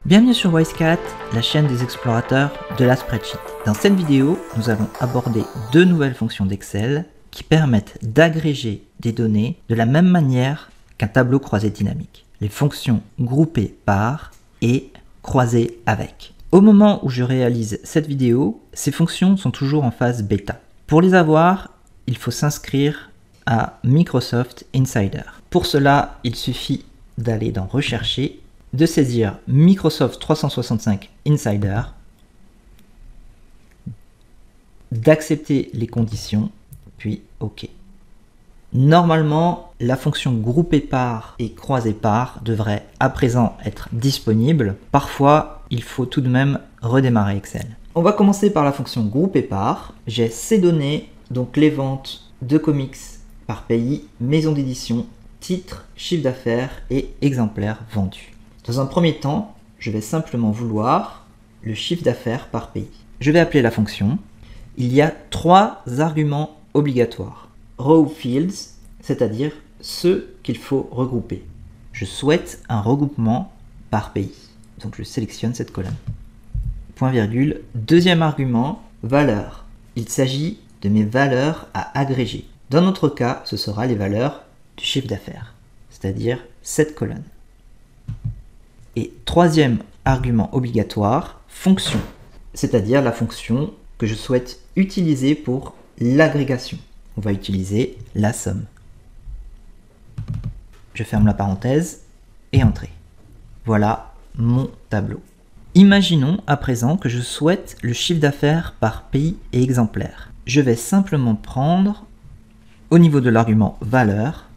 Bienvenue sur Wisecat, la chaîne des explorateurs de la spreadsheet. Dans cette vidéo, nous allons aborder deux nouvelles fonctions d'Excel qui permettent d'agréger des données de la même manière qu'un tableau croisé dynamique. Les fonctions groupées par et croisées avec. Au moment où je réalise cette vidéo, ces fonctions sont toujours en phase bêta. Pour les avoir, il faut s'inscrire à Microsoft Insider. Pour cela, il suffit d'aller dans Rechercher, de saisir Microsoft 365 Insider, d'accepter les conditions, puis OK. Normalement, la fonction groupée par et croisée par devrait à présent être disponible. Parfois, il faut tout de même redémarrer Excel. On va commencer par la fonction groupée par. J'ai ces données, donc les ventes de comics par pays, maison d'édition, titre, chiffre d'affaires et exemplaires vendus. Dans un premier temps, je vais simplement vouloir le chiffre d'affaires par pays. Je vais appeler la fonction. Il y a trois arguments obligatoires. Row fields, c'est-à-dire ceux qu'il faut regrouper. Je souhaite un regroupement par pays. Donc je sélectionne cette colonne. Point virgule. Deuxième argument, valeur. Il s'agit de mes valeurs à agréger. Dans notre cas, ce sera les valeurs du chiffre d'affaires, c'est-à-dire cette colonne. Et troisième argument obligatoire, fonction, c'est-à-dire la fonction que je souhaite utiliser pour l'agrégation. On va utiliser la somme. Je ferme la parenthèse et Entrée. Voilà mon tableau. Imaginons à présent que je souhaite le chiffre d'affaires par pays et exemplaire. Je vais simplement prendre, au niveau de l'argument valeur,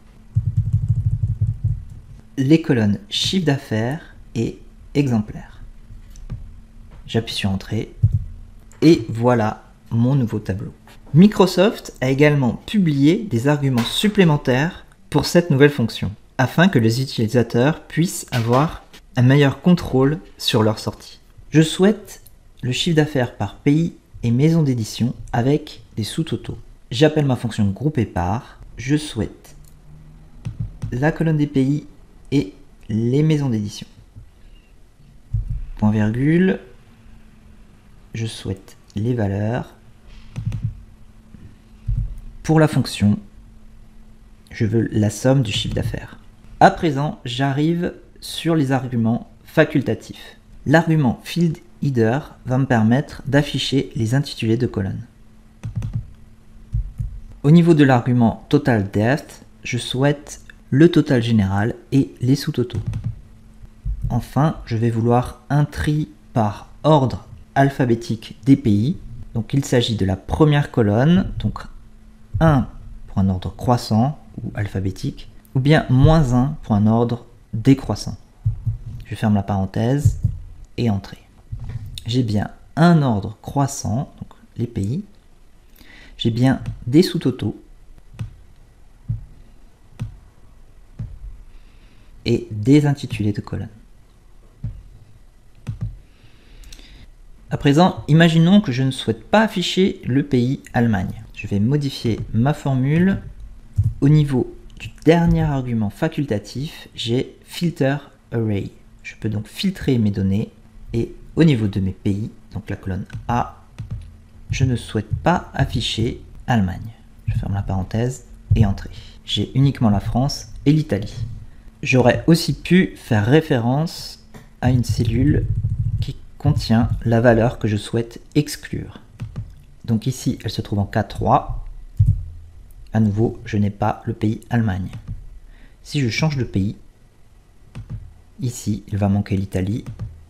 les colonnes chiffre d'affaires et exemplaires. J'appuie sur Entrée et voilà mon nouveau tableau. Microsoft a également publié des arguments supplémentaires pour cette nouvelle fonction, afin que les utilisateurs puissent avoir un meilleur contrôle sur leur sortie. Je souhaite le chiffre d'affaires par pays et maison d'édition avec des sous-totaux. J'appelle ma fonction groupée par. Je souhaite la colonne des pays et les maisons d'édition. Point virgule. Je souhaite les valeurs. Pour la fonction, je veux la somme du chiffre d'affaires. À présent, j'arrive sur les arguments facultatifs. L'argument field header va me permettre d'afficher les intitulés de colonnes. Au niveau de l'argument total depth, je souhaite le total général et les sous-totaux. Enfin, je vais vouloir un tri par ordre alphabétique des pays. Donc il s'agit de la première colonne, donc 1 pour un ordre croissant ou alphabétique, ou bien -1 pour un ordre décroissant. Je ferme la parenthèse et Entrée. J'ai bien un ordre croissant, donc les pays. J'ai bien des sous-totaux et des intitulés de colonnes. À présent, imaginons que je ne souhaite pas afficher le pays Allemagne. Je vais modifier ma formule. Au niveau du dernier argument facultatif, j'ai Filter Array. Je peux donc filtrer mes données et au niveau de mes pays, donc la colonne A, je ne souhaite pas afficher Allemagne. Je ferme la parenthèse et Entrée. J'ai uniquement la France et l'Italie. J'aurais aussi pu faire référence à une cellule qui contient la valeur que je souhaite exclure. Donc ici, elle se trouve en K3. À nouveau, je n'ai pas le pays Allemagne. Si je change de pays, ici, il va manquer l'Italie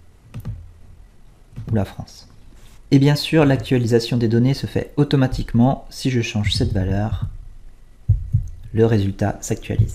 ou la France. Et bien sûr, l'actualisation des données se fait automatiquement. Si je change cette valeur, le résultat s'actualise.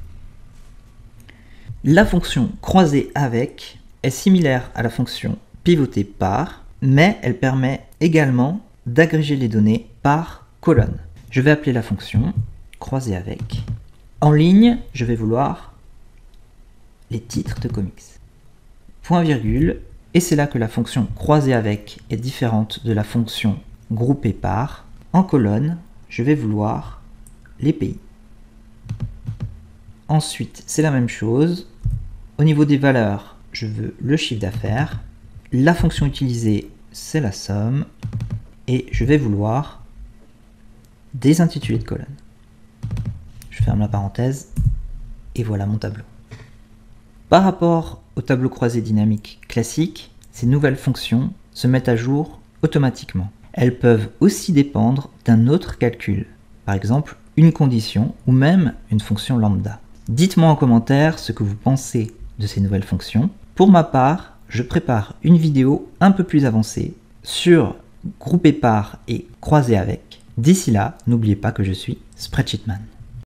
La fonction croisée avec est similaire à la fonction pivoter par, mais elle permet également d'agréger les données par colonne. Je vais appeler la fonction croisée avec. En ligne, je vais vouloir les titres de comics. Point virgule, et c'est là que la fonction croisée avec est différente de la fonction groupée par. En colonne, je vais vouloir les pays. Ensuite, c'est la même chose. Au niveau des valeurs, je veux le chiffre d'affaires. La fonction utilisée, c'est la somme. Et je vais vouloir des intitulés de colonne. Je ferme la parenthèse et voilà mon tableau. Par rapport au tableau croisé dynamique classique, ces nouvelles fonctions se mettent à jour automatiquement. Elles peuvent aussi dépendre d'un autre calcul, par exemple une condition ou même une fonction lambda. Dites-moi en commentaire ce que vous pensez de ces nouvelles fonctions. Pour ma part, je prépare une vidéo un peu plus avancée sur grouper par et croiser avec. D'ici là, n'oubliez pas que je suis Spreadsheetman.